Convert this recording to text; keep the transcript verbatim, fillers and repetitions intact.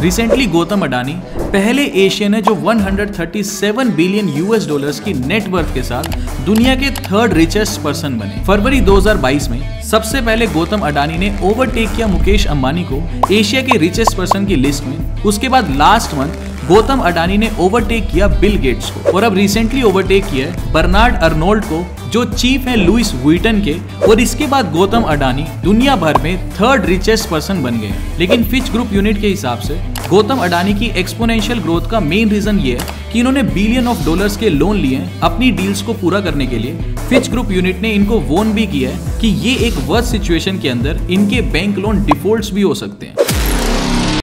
Recently Gautam Adani पहले Asian है जो एक सौ सैंतीस बिलियन यूएस डॉलर्स की नेटवर्थ के साथ दुनिया के थर्ड रिचेस्ट पर्सन बने। फरवरी दो हज़ार बाईस में सबसे पहले गौतम अडानी ने ओवरटेक किया मुकेश अंबानी को एशिया के रिचेस्ट पर्सन की लिस्ट में। उसके बाद लास्ट मंथ गौतम अडानी ने ओवरटेक किया बिल गेट्स को और अब रिसेंटली ओवरटेक किया है बर्नार्ड अर्नोल्ड को जो चीफ हैं लुइस व्हिटन के। और इसके बाद गौतम अडानी दुनिया भर में थर्ड रिचेस्ट पर्सन बन गए। लेकिन फिच ग्रुप यूनिट के हिसाब से गौतम अडानी की एक्सपोनेंशियल ग्रोथ का मेन रीजन ये है कि इन्होंने बिलियन ऑफ डॉलर्स के लोन लिए हैं अपनी डील्स को पूरा करने के लिए। फिच ग्रुप यूनिट ने इनको वॉर्न भी किया है कि ये एक वर्स्ट सिचुएशन के अंदर इनके बैंक लोन डिफॉल्ट्स भी हो सकते हैं।